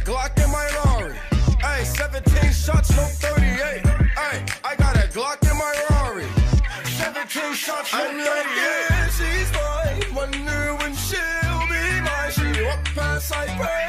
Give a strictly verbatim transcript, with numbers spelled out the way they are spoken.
Glock in my Rari. Ay, seventeen shots, no thirty-eight. Ay, I got a Glock in my Rari. seventeen shots, no thirty-eight. She's mine. Wonder when she'll be mine. She walked past like rain.